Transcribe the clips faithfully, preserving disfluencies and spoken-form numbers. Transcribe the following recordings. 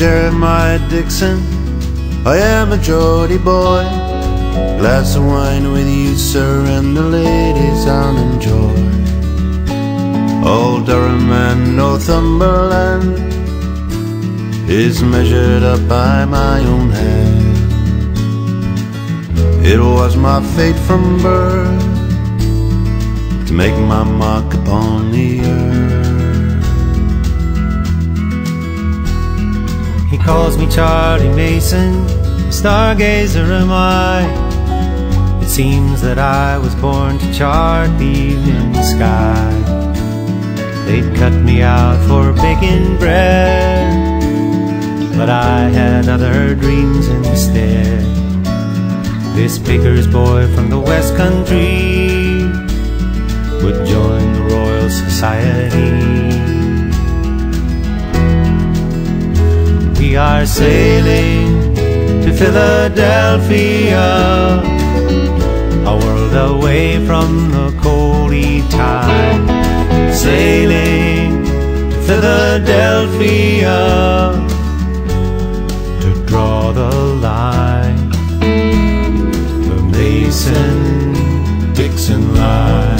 Jeremiah Dixon, I am a Geordie boy. Glass of wine with you, sir, and the ladies I'll enjoy. Old Durham and Northumberland is measured up by my own hand. It was my fate from birth to make my mark upon the earth. He calls me Charlie Mason, stargazer am I. It seems that I was born to chart the evening sky. They'd cut me out for baking bread, but I had other dreams instead. This baker's boy from the West Country would join the Royal Society. We are sailing to Philadelphia, a world away from the coldy tide. Sailing to Philadelphia to draw the line, the Mason-Dixon line.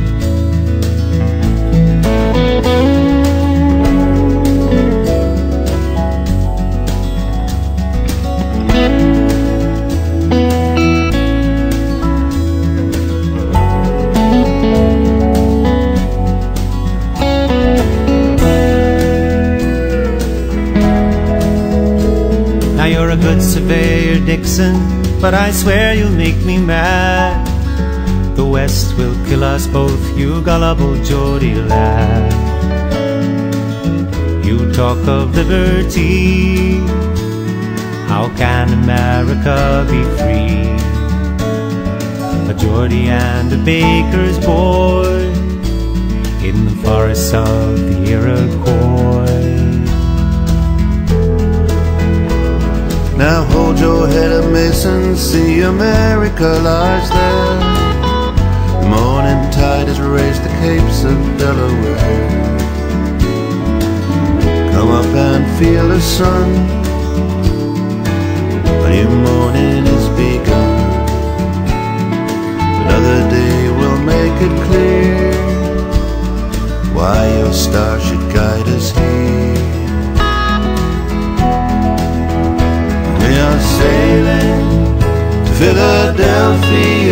Now you're a good surveyor, Dixon, but I swear you'll make me mad. The West will kill us both, you gullible Geordie lad. You talk of liberty, how can America be free? A Geordie and a baker's boy in the forests of the Iroquois. Now hold your head up, Mason, see America lies there. The morning tide has raised the capes of Delaware. Come up and feel the sun, a new morning is begun. Another day will make it clear why your star should guide us here. We are sailing to Philadelphia